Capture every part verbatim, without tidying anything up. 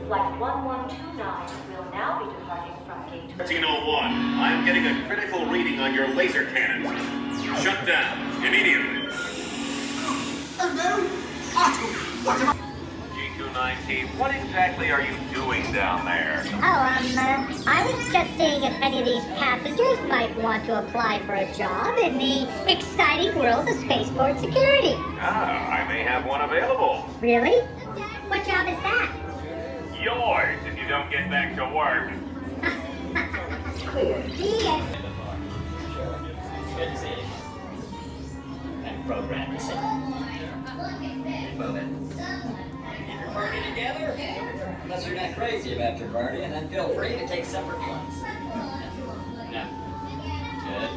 Flight one one two nine will now be departing from gate thirteen oh one, I'm getting a critical reading on your laser cannons. Shut down, immediately. Oh no! Otto, what am I... G two nineteen, what exactly are you doing down there? Oh, um, uh, I was just seeing if any of these passengers might want to apply for a job in the exciting world of spaceport security. Ah, I may have one available. Really? What job is that? Yours, if you don't get back to work. Clear. Yes. Good to see you. And program to sit. Move it. Keep your party together. Unless you're not crazy about your party, and then feel free to take separate ones. No. Good.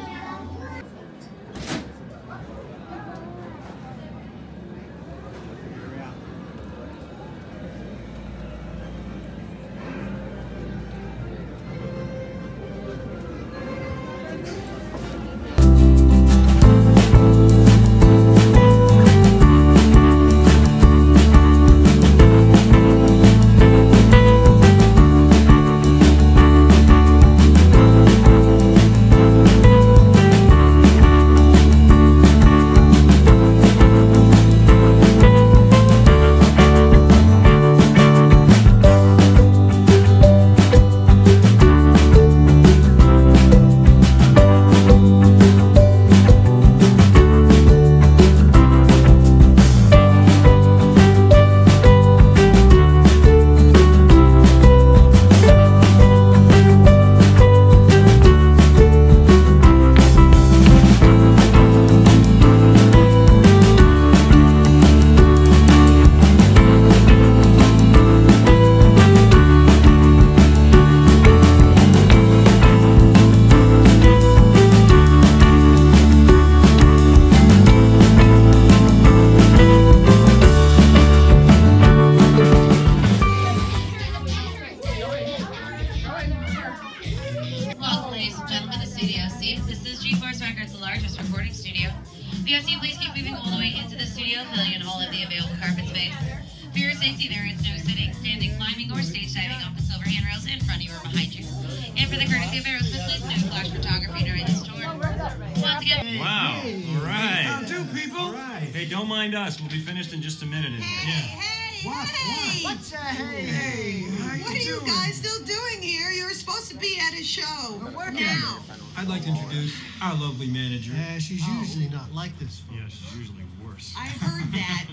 V O C, please keep moving all the way into the studio, filling in all of the available carpet space. For your safety, there is no sitting, standing, climbing, or stage diving off the silver handrails in front of you or behind you. And for the courtesy of Aerosmith, please no flash photography during this tour. Once again. Wow. All right. How do, people? All right. Hey, don't mind us. We'll be finished in just a minute. In Hey, yeah. hey, What? hey. What? What's a hey? Hey, how you What are you doing? guys still doing here? You're supposed to be at a show. We're working. Now. I'd like to introduce our lovely manager. Yeah, she's Oh. usually not like this. Yeah, she's usually worse. I heard that.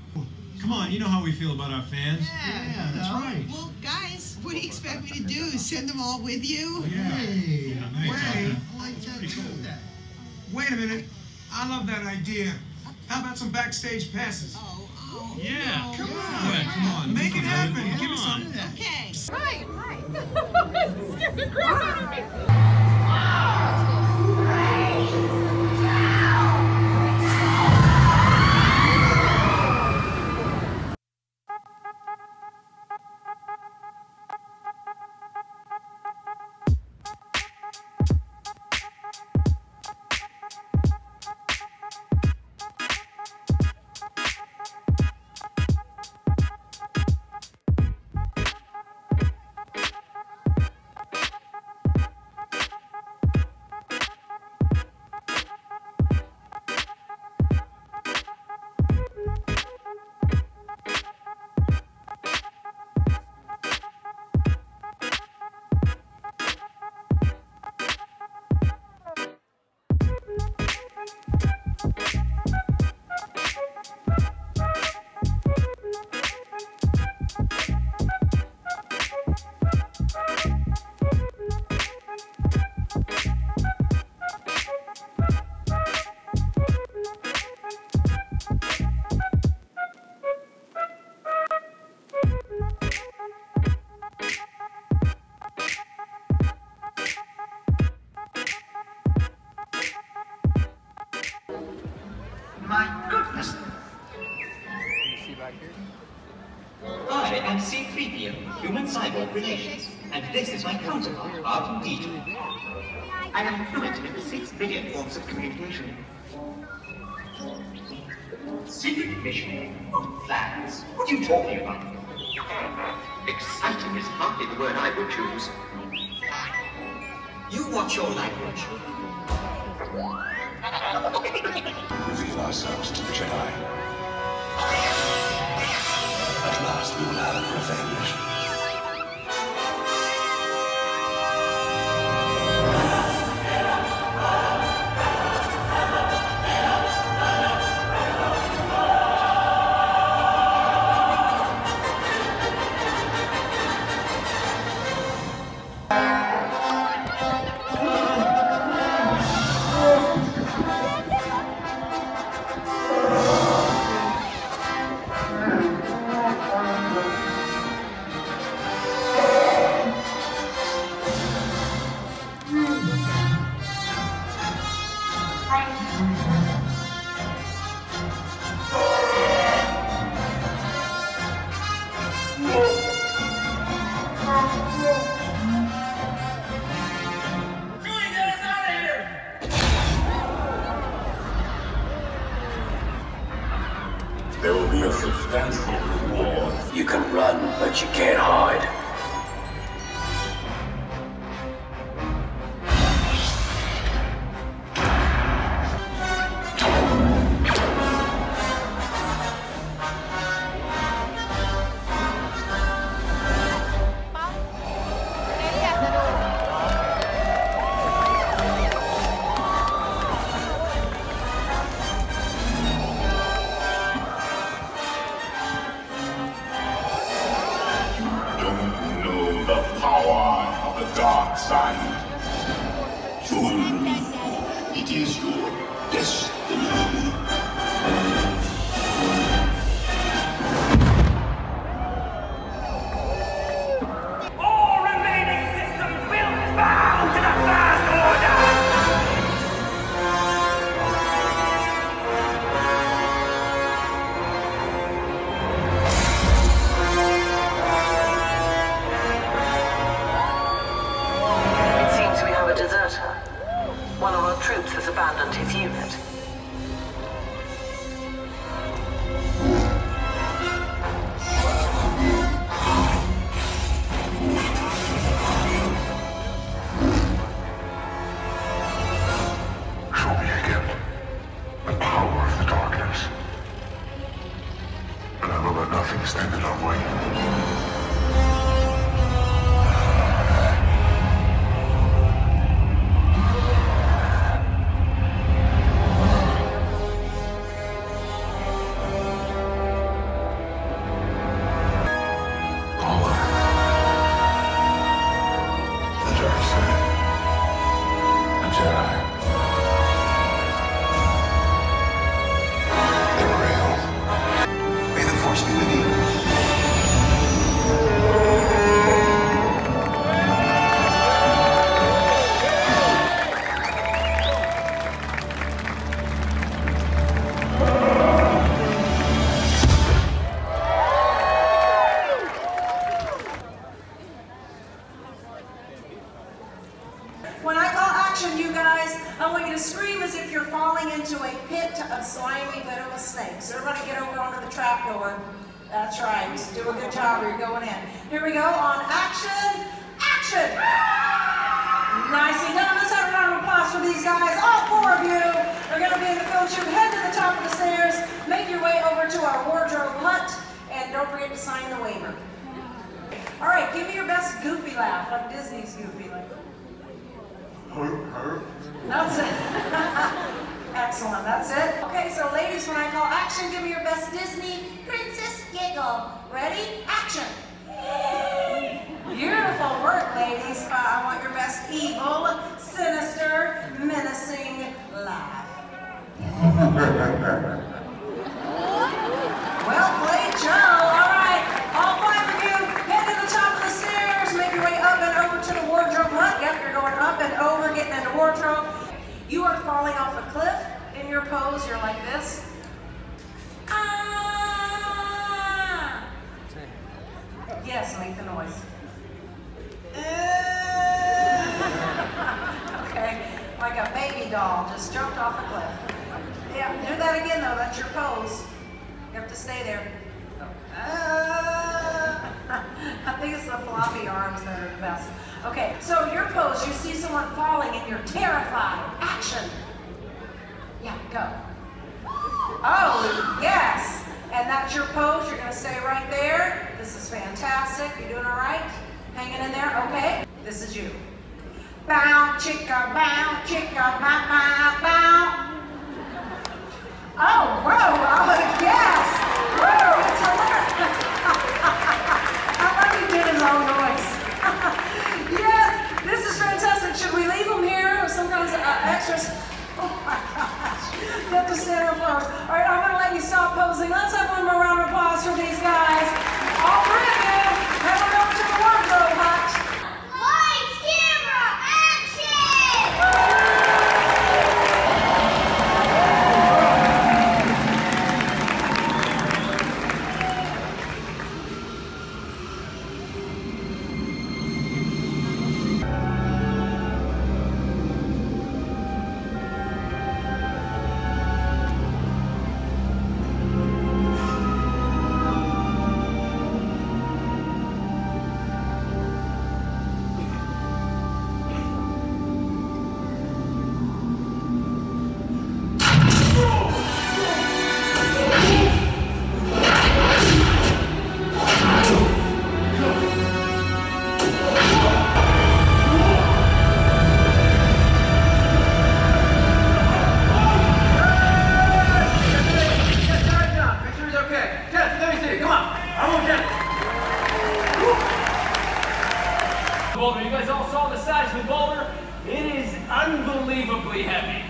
Come on, you know how we feel about our fans. Yeah, that's right. Well, guys, what do you expect me to do? Send them all with you? Hey, Yeah, nice. Wait. I like that too. Wait a minute. I love that idea. How about some backstage passes? Oh, oh. Yeah. no. Come on. Yeah, come on. Make it happen. Come Give me on. some. Okay. Right, right. My goodness! I am C three P O, Human Cyborg Relations, and this is my counterpart, R two D two. I am fluent in the six billion forms of communication. Secret mission? What plans? What are you talking about? Exciting is hardly the word I would choose. You watch your language. Reveal ourselves to the Jedi. At last we will have revenge. There will be a substantial reward. You can run, but you can't hide. Dark side. Surely it is your destiny. All remaining systems will bow to the First Order! One of our troops has abandoned his unit. Show me again the power of the darkness, and I will let nothing stand in our way. When I call action, you guys, I want you to scream as if you're falling into a pit of slimy, venomous snakes. Everybody get over onto the trap door. That's right. Do a good job or you're going in. Here we go. On action. Action! Nicely done. Let's have a round of applause for these guys. All four of you are going to be in the film shoot. Head to the top of the stairs. Make your way over to our wardrobe hut. And don't forget to sign the waiver. All right. Give me your best goofy laugh, like Disney's goofy. Like, that's it. Excellent, that's it. Okay, so ladies, when I call action, give me your best Disney princess giggle. Ready? Action. Beautiful work, ladies. Uh, I want your best evil, sinister, menacing laugh. Well played, Joe. All right, all five of you, head to the top of the stairs, make your way up and over to the wardrobe hut. Yep, you're going up and over, getting into wardrobe. You are falling off a cliff. In your pose, you're like this. Ah! Yes, make the noise. Okay, like a baby doll just jumped off a cliff. Yeah, do that again though, that's your pose. You have to stay there. Ah! I think it's the floppy arms that are the best. Okay, so your pose, you see someone falling and you're terrified. Action. Yeah, go. Oh, yes. And that's your pose. You're going to stay right there. This is fantastic. You're doing all right? Hanging in there? Okay. This is you. Bow, chicka, bow, chicka, bow, bow, bow. Oh, whoa, oh, yes. Whoa, it's hilarious. I thought you did his own noise. Yes, this is fantastic. Should we leave them here with some kind of uh, extras? Oh my gosh. You have to stand up first. All right, I'm going to let you stop posing. Let's have one more round of applause for these guys. All three of you. Head on over to the wardrobe hut. Lights, camera, action! Boulder. You guys all saw the size of the boulder? It is unbelievably heavy.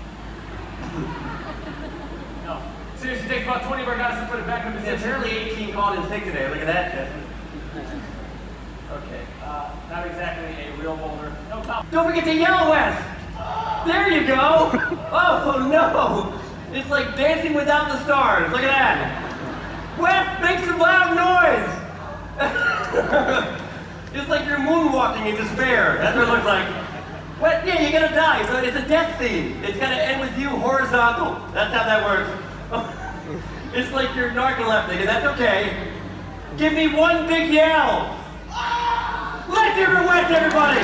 No. Seriously, it takes about twenty of our guys to put it back in position. Yeah, apparently eighteen called in sick today. Look at that, Jeff. Okay, uh, not exactly a real boulder. No problem. Don't forget to yell, Wes! There you go! Oh, no! It's like Dancing Without the Stars. Look at that. Wes, make some loud noise! It's like you're moonwalking in despair. That's what it looks like. What? Yeah, you're gonna die. So it's a death scene. It's gonna end with you horizontal. That's how that works. It's like you're narcoleptic, and that's okay. Give me one big yell. Let's hear from Wes, everybody.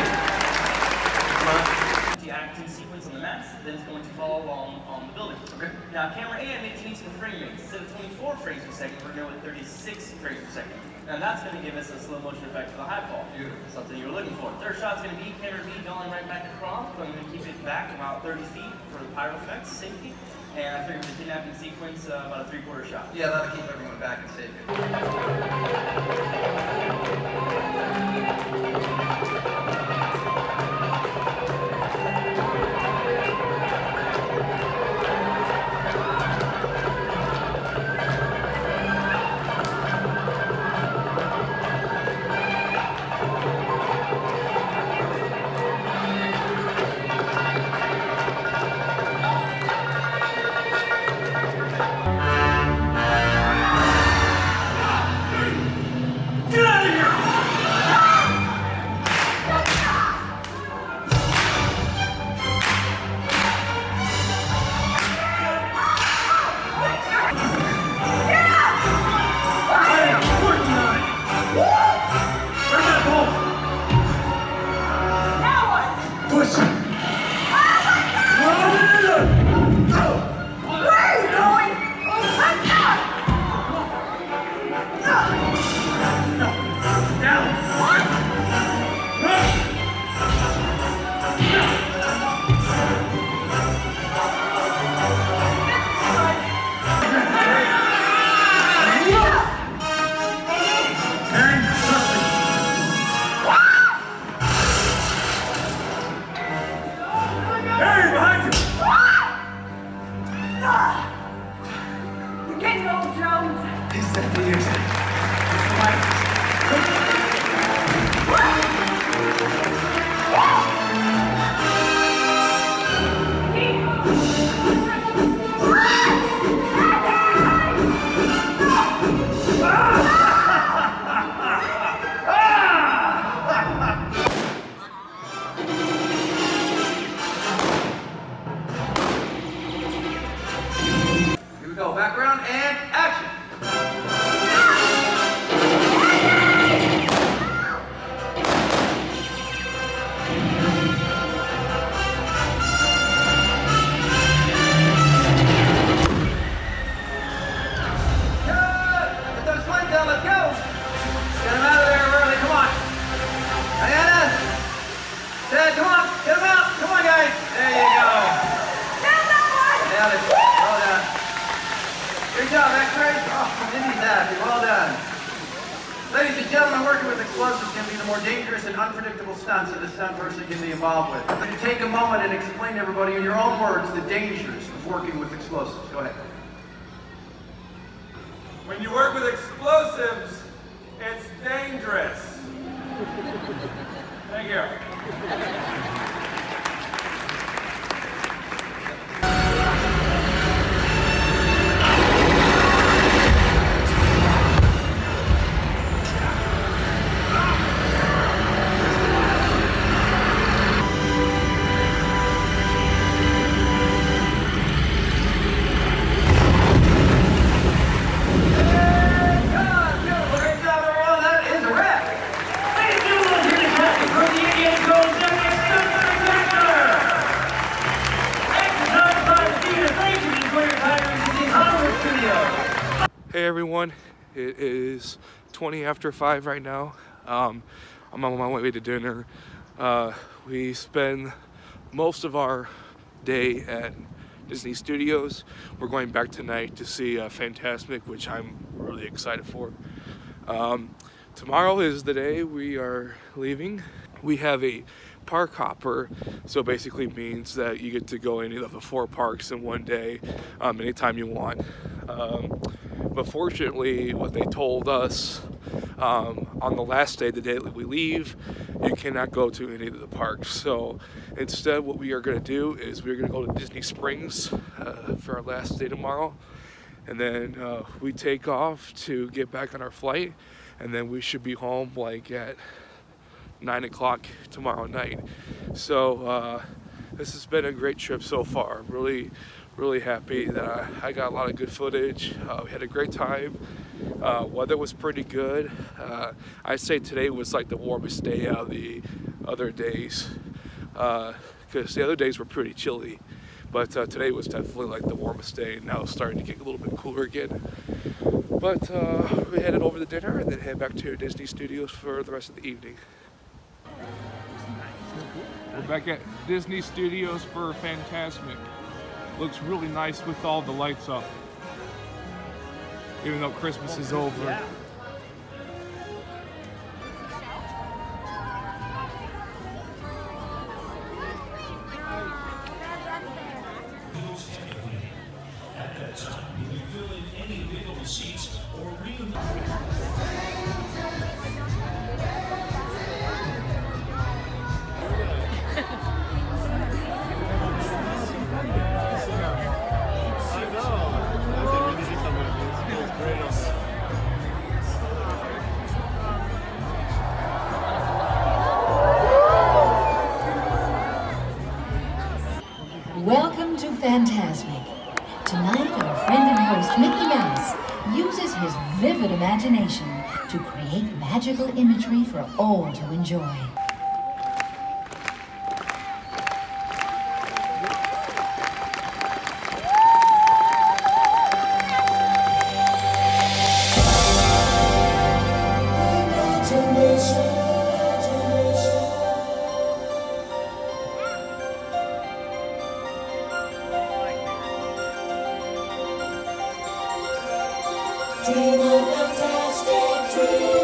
The action sequence on the maps, then it's going to follow along on the building. Okay. Now, camera A, make needs some frame rates. Instead of twenty-four frames per second, we're going with thirty-six frames per second. And that's going to give us a slow motion effect for the high fall. Beautiful. Something you were looking for. Third shot's going to be camera B going right back across, but I'm going to keep it back about thirty feet for the pyro effects, safety. And I figured the kidnapping sequence, uh, about a three-quarter shot. Yeah, that'll keep everyone back and safe. the more dangerous and unpredictable stunts that a stunt person can be involved with. Could you take a moment and explain to everybody in your own words the dangers of working with explosives? Go ahead. When you work with explosives, it's dangerous. Thank you. Hey everyone, it is twenty after five right now. Um, I'm on my way to dinner. Uh, we spend most of our day at Disney Studios. We're going back tonight to see uh, Fantasmic, which I'm really excited for. Um, tomorrow is the day we are leaving. We have a park hopper, so basically means that you get to go any of the four parks in one day, um, anytime you want. Um, but fortunately, what they told us um, on the last day, the day that we leave, you cannot go to any of the parks. So instead, what we are going to do is we're going to go to Disney Springs uh, for our last day tomorrow, and then uh, we take off to get back on our flight, and then we should be home like at nine o'clock tomorrow night. So uh, this has been a great trip so far. Really, really happy that I, I got a lot of good footage. Uh, we had a great time. Uh, weather was pretty good. Uh, I'd say today was like the warmest day out of the other days, because uh, the other days were pretty chilly. But uh, today was definitely like the warmest day, and now it's starting to get a little bit cooler again. But uh, we headed over to dinner and then head back to Disney Studios for the rest of the evening. We're back at Disney Studios for Fantasmic. Looks really nice with all the lights up, even though Christmas is over. Yeah. At that time, you can fill in any available seats or read. Welcome to Fantasmic. Tonight, our friend and host, Mickey Mouse, uses his vivid imagination to create magical imagery for all to enjoy. Dream a fantastic dream.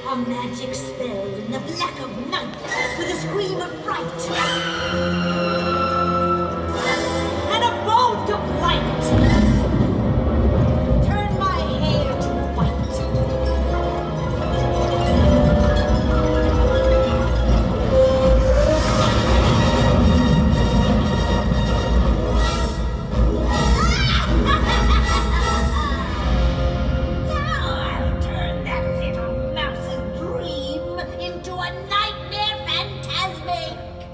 A magic spell in the black of night with a scream of fright. And a bolt of light. Turn my hair to white. Into a nightmare phantasmic!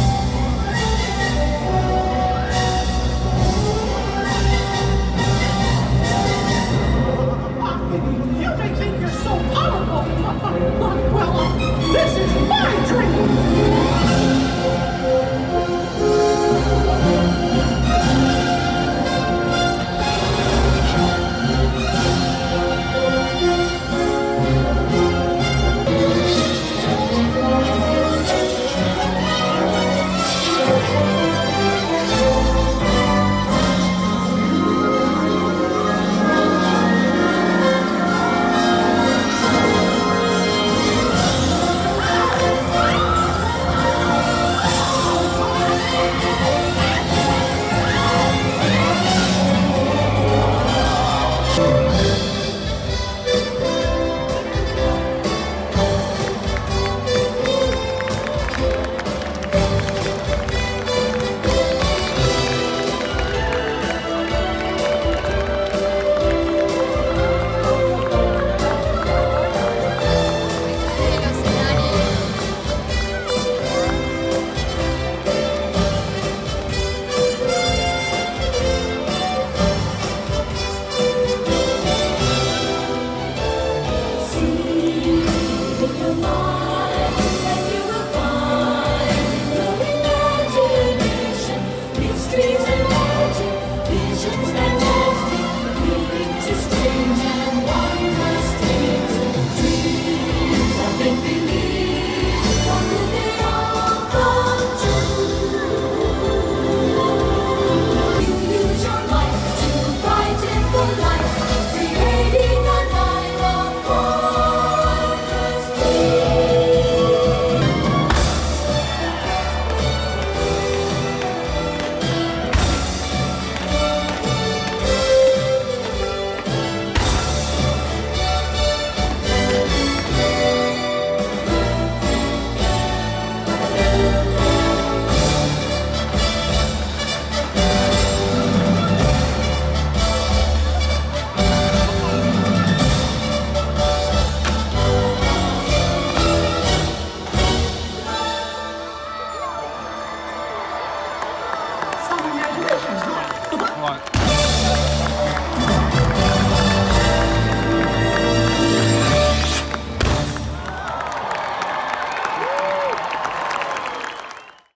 You may think you're so powerful. Well, this is my dream. See, the